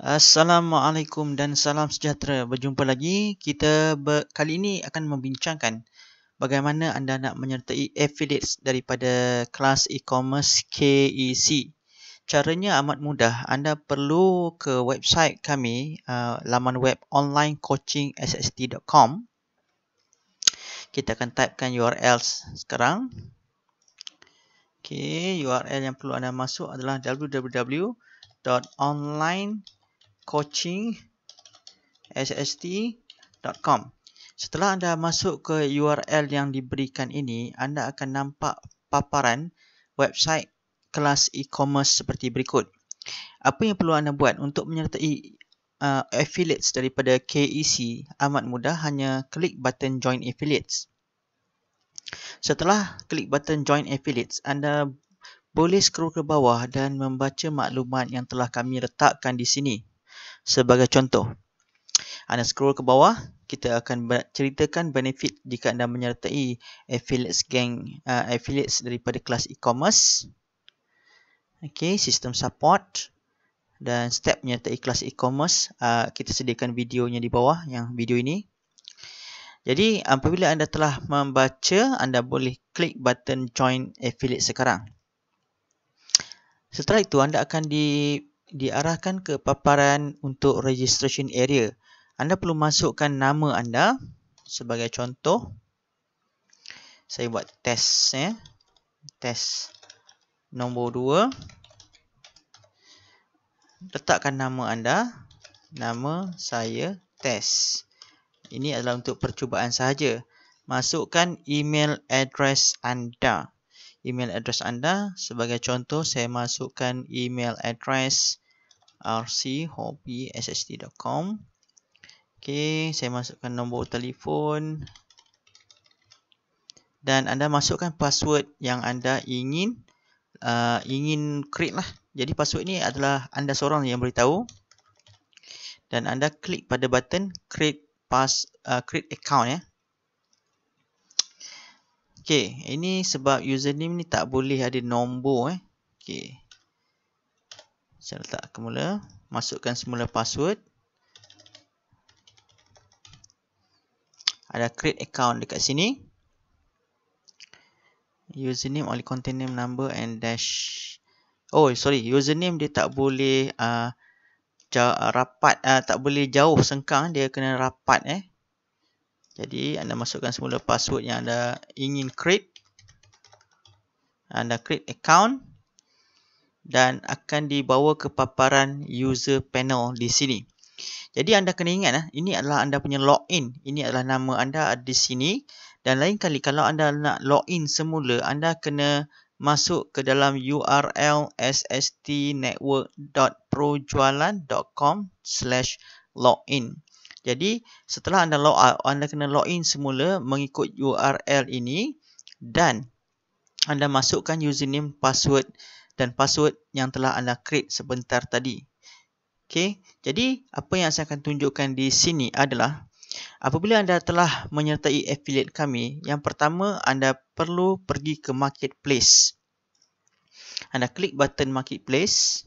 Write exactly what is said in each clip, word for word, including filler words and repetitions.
Assalamualaikum dan salam sejahtera. Berjumpa lagi. Kita ber, kali ini akan membincangkan bagaimana anda nak menyertai affiliates daripada kelas e-commerce K E C. Caranya amat mudah. Anda perlu ke website kami, uh, laman web online coaching s s t dot com. Kita akan typekan U R L sekarang. Okay, U R L yang perlu anda masuk adalah w w w dot online coaching s s t dot com. Setelah anda masuk ke U R L yang diberikan ini, anda akan nampak paparan website kelas e-commerce seperti berikut. Apa yang perlu anda buat untuk menyertai uh, affiliates daripada K E C? Amat mudah, hanya klik button join affiliates. Setelah klik button join affiliates, anda boleh scroll ke bawah dan membaca maklumat yang telah kami letakkan di sini. Sebagai contoh, anda scroll ke bawah, kita akan ceritakan benefit jika anda menyertai affiliates gang uh, affiliates daripada kelas e-commerce. Okey, sistem support dan step menyertai kelas e-commerce. Uh, kita sediakan videonya di bawah, yang video ini. Jadi, apabila anda telah membaca, anda boleh klik button join affiliate sekarang. Setelah itu, anda akan di diarahkan ke paparan untuk registration area. Anda perlu masukkan nama anda. Sebagai contoh, saya buat test ya. Test nombor dua. Letakkan nama anda. Nama saya test. Ini adalah untuk percubaan sahaja. Masukkan email address anda. Email address anda, sebagai contoh, saya masukkan email address r c hobby s s t dot com. Okey, saya masukkan nombor telefon dan anda masukkan password yang anda ingin uh, ingin create lah. Jadi password ni adalah anda seorang yang beritahu, dan anda klik pada button create pass uh, create account ya. Okey, ini sebab username ni tak boleh ada nombor eh. Okey. Saya letak semula, masukkan semula password. Ada create account dekat sini. Username only contain name, number and dash. Oh, sorry, username dia tak boleh uh, rapat, uh, tak boleh jauh sengkang, dia kena rapat eh. Jadi anda masukkan semula password yang anda ingin create. Anda create account dan akan dibawa ke paparan user panel di sini. Jadi anda kena ingat, eh, ini adalah anda punya login. Ini adalah nama anda ada di sini. Dan lain kali kalau anda nak login semula, anda kena masuk ke dalam U R L s s t network dot projualan dot com slash login. Jadi setelah anda log out, anda kena login semula mengikut U R L ini dan anda masukkan username, password dan password yang telah anda create sebentar tadi. Okey, jadi apa yang saya akan tunjukkan di sini adalah apabila anda telah menyertai affiliate kami, yang pertama anda perlu pergi ke marketplace. Anda klik button marketplace.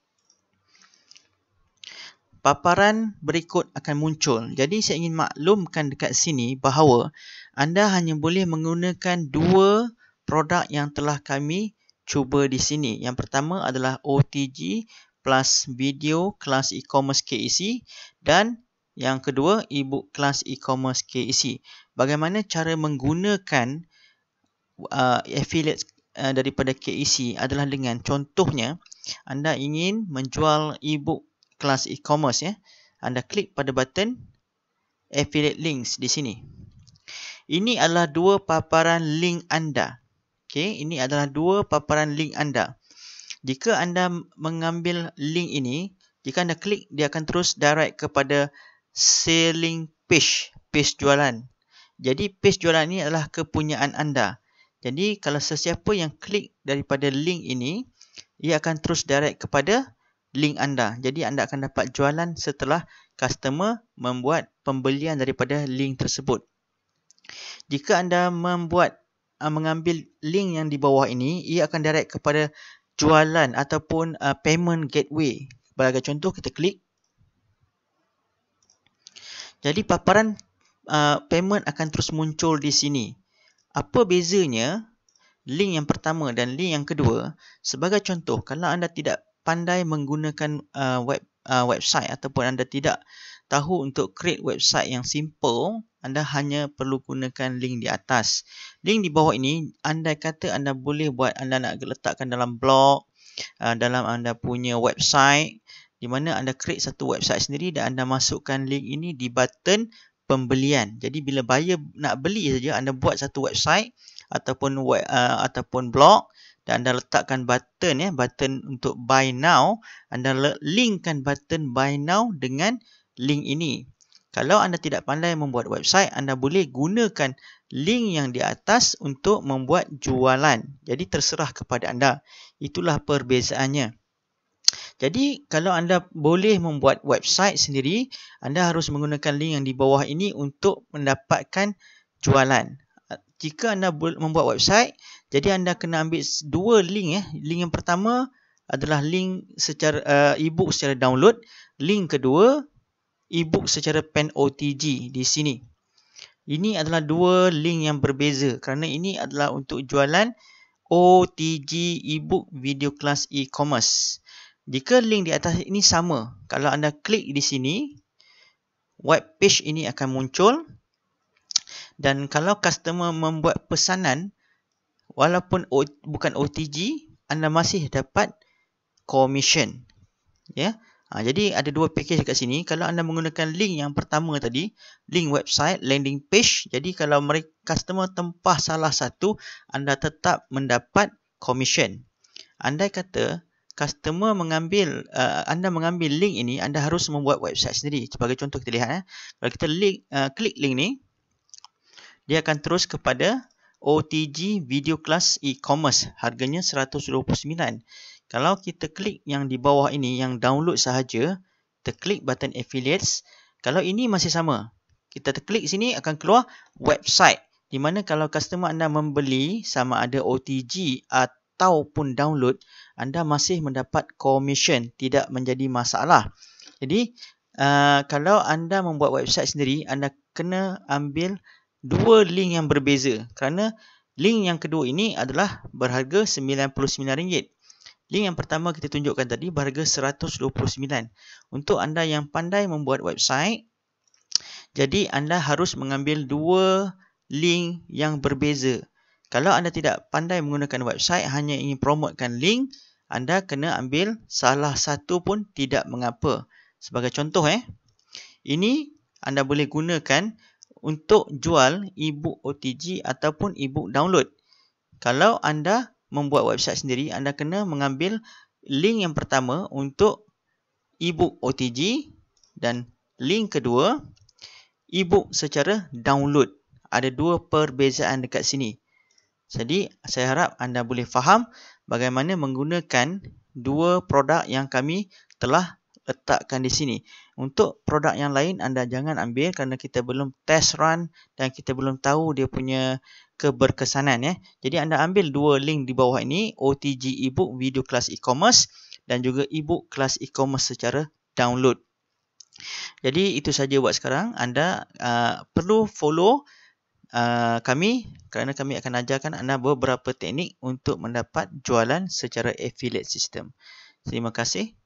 Paparan berikut akan muncul. Jadi saya ingin maklumkan dekat sini bahawa anda hanya boleh menggunakan dua produk yang telah kami cuba di sini. Yang pertama adalah O T G plus video kelas e-commerce K E C dan yang kedua ebook kelas e-commerce K E C. Bagaimana cara menggunakan uh, affiliate uh, daripada K E C adalah dengan contohnya anda ingin menjual ebook kelas e-commerce ya. Anda klik pada button affiliate links di sini. Ini adalah dua paparan link anda. Okey, ini adalah dua paparan link anda. Jika anda mengambil link ini, jika anda klik, dia akan terus direct kepada selling page, page jualan. Jadi page jualan ini adalah kepunyaan anda. Jadi kalau sesiapa yang klik daripada link ini, ia akan terus direct kepada link anda. Jadi anda akan dapat jualan setelah customer membuat pembelian daripada link tersebut. Jika anda membuat uh, mengambil link yang di bawah ini, ia akan direct kepada jualan ataupun uh, payment gateway. Sebagai contoh, kita klik. Jadi paparan uh, payment akan terus muncul di sini. Apa bezanya link yang pertama dan link yang kedua? Sebagai contoh, kalau anda tidak pandai menggunakan uh, web uh, website ataupun anda tidak tahu untuk create website yang simple, anda hanya perlu gunakan link di atas. Link di bawah ini, andai kata anda boleh buat, anda nak letakkan dalam blog, uh, dalam anda punya website, di mana anda create satu website sendiri dan anda masukkan link ini di button pembelian. Jadi bila buyer nak beli saja, anda buat satu website ataupun web, uh, ataupun blog dan anda letakkan button ya, button untuk buy now, anda linkkan button buy now dengan link ini. Kalau anda tidak pandai membuat website, anda boleh gunakan link yang di atas untuk membuat jualan. Jadi terserah kepada anda. Itulah perbezaannya. Jadi kalau anda boleh membuat website sendiri, anda harus menggunakan link yang di bawah ini untuk mendapatkan jualan. Jika anda membuat website, jadi anda kena ambil dua link ya. Link yang pertama adalah link secara uh, e-book secara download. Link kedua, e-book secara pen O T G di sini. Ini adalah dua link yang berbeza kerana ini adalah untuk jualan O T G e-book video class e-commerce. Jika link di atas ini sama, kalau anda klik di sini, web page ini akan muncul. Dan kalau customer membuat pesanan, walaupun o, bukan O T G, anda masih dapat commission. Ya. Ha, jadi ada dua package dekat sini. Kalau anda menggunakan link yang pertama tadi, link website, landing page. Jadi kalau mereka customer tempah salah satu, anda tetap mendapat commission. Andai kata customer mengambil, uh, anda mengambil link ini, anda harus membuat website sendiri. Sebagai contoh kita lihat. Eh. Kalau kita link, uh, klik link ni, dia akan terus kepada O T G Video Class E-Commerce. Harganya seratus dua puluh sembilan. Kalau kita klik yang di bawah ini, yang download sahaja, kita klik button affiliates. Kalau ini masih sama. Kita klik sini akan keluar website. Di mana kalau customer anda membeli sama ada O T G ataupun download, anda masih mendapat commission. Tidak menjadi masalah. Jadi, uh, kalau anda membuat website sendiri, anda kena ambil dua link yang berbeza. Kerana link yang kedua ini adalah berharga sembilan puluh sembilan ringgit. Link yang pertama kita tunjukkan tadi berharga seratus dua puluh sembilan. Untuk anda yang pandai membuat website, jadi anda harus mengambil dua link yang berbeza. Kalau anda tidak pandai menggunakan website, hanya ingin promotekan link, anda kena ambil salah satu pun tidak mengapa. Sebagai contoh, eh, ini anda boleh gunakan untuk jual e-book O T G ataupun e-book download. Kalau anda membuat website sendiri, anda kena mengambil link yang pertama untuk e-book O T G dan link kedua e-book secara download. Ada dua perbezaan dekat sini. Jadi saya harap anda boleh faham bagaimana menggunakan dua produk yang kami telah letakkan di sini. Untuk produk yang lain anda jangan ambil kerana kita belum test run dan kita belum tahu dia punya keberkesanan ya. Jadi anda ambil dua link di bawah ini, O T G ebook video class e-commerce dan juga ebook class e-commerce secara download. Jadi itu saja buat sekarang. Anda uh, perlu follow uh, kami kerana kami akan ajarkan anda beberapa teknik untuk mendapat jualan secara affiliate system. Terima kasih.